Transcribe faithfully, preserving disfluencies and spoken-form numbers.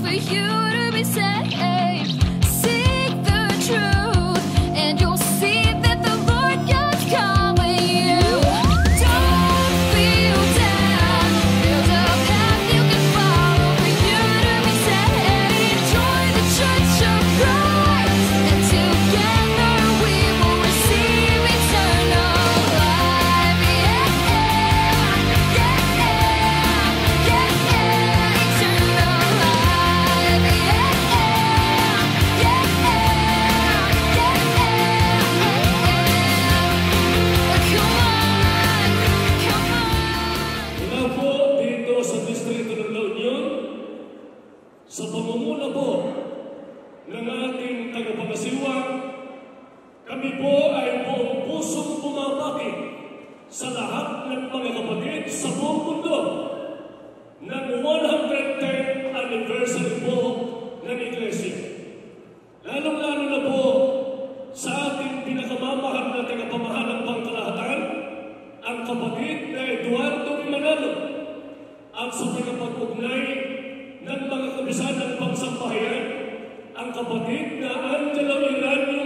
for you to be saved. Seek the truth, and you'll see that the Lord God's calling you. Don't feel down. There's a path you can follow for you to be saved. Join the Church of Christ, and together we will receive eternal life. Yeah, yeah, yeah, yeah, yeah, eternal life. Yeah, yeah, yeah, yeah, yeah. Come on, come on. Mula po dito sa distrito ng La Union, sa pamumuna po ng ating tagapangasiwang, kami po ay buong pusong bumabati sa lahat ng mga kapatid sa buong mundo ng one hundred tenth anniversary po ng Iglesia. Lalong-lalo na po sa ating pinakamamahal na tagapamahalang pangkalahatan, ang kapatid na Eduardo Manalo, at sa tagapag-ugnay ng mga kabisadang pangsampahayan, ang kapatid na Angelo Iranio